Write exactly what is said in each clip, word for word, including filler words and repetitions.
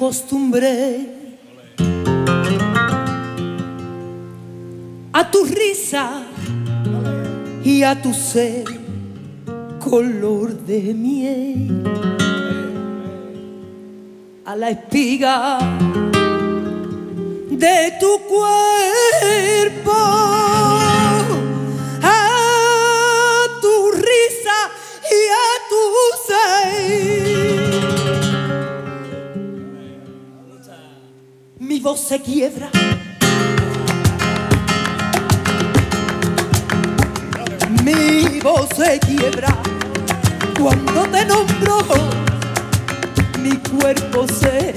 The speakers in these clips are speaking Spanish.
acostumbré a tu risa y a tu ser color de miel, a la espiga de tu cuerpo, a tu risa y a tu ser. Mi voz se quiebra, mi voz se quiebra cuando te nombro. Mi cuerpo se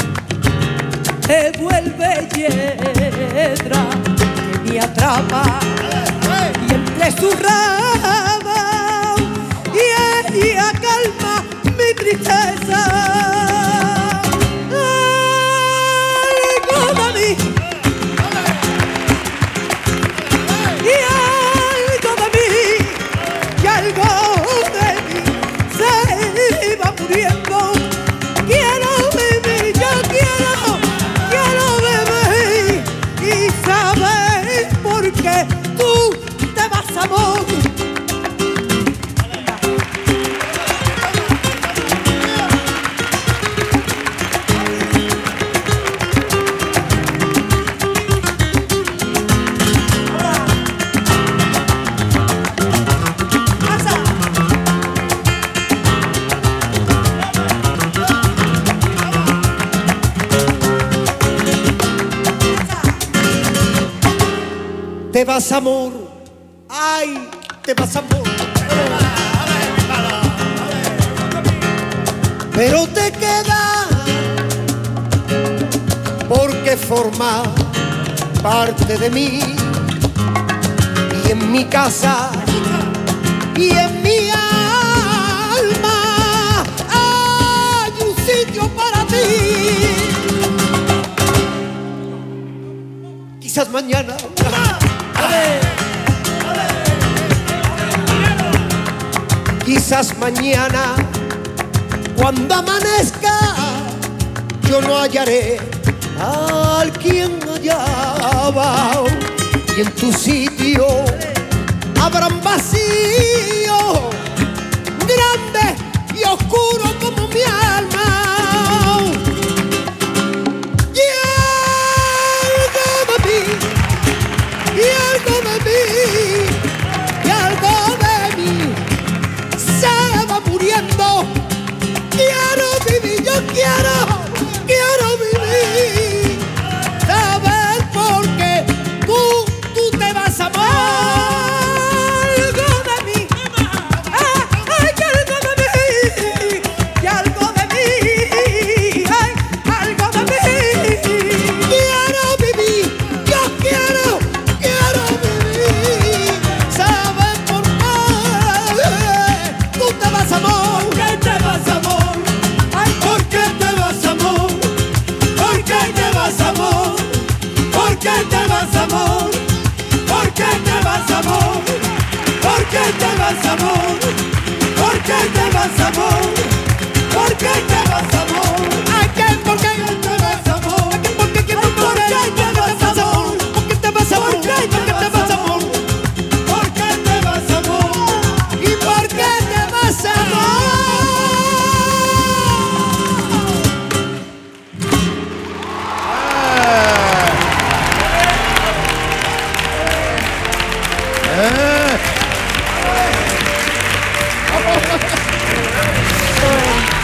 te vuelve hiedra que me atrapa y entre sus ramas y ella calma mi tristeza. Algo de mí y algo de mí y algo de mí se va muriendo. Quiero vivir, yo quiero, quiero vivir y saber por qué tú te vas, amor. Te vas, amor, ay, te vas, amor, pero te quedas porque forma parte de mí y en mi casa y en mi alma hay un sitio para ti. Quizás mañana Quizás mañana, cuando amanezca, yo no hallaré a quien hallaba y en tu sitio habrá un vacío grande y oscuro como mi alma. Y algo de mí, y algo de mí, y algo de mí se va muriendo. Quiero vivir, yo quiero, quiero vivir, saber por qué tú, tú te vas, amor. Algo de mí, ay, ay, algo de mí, y algo de mí, ay, algo de mí. Quiero vivir, yo quiero, quiero vivir, saber por qué tú te vas, amor. ¿Por qué te vas, amor? Ay, ¿por qué te vas, amor? ¿Por qué te vas, amor? ¿Por qué te vas, amor? ¿Por qué te vas, amor? ¿Por qué te vas, amor? ¿Por qué te vas, amor? ¿Por qué te vas, amor?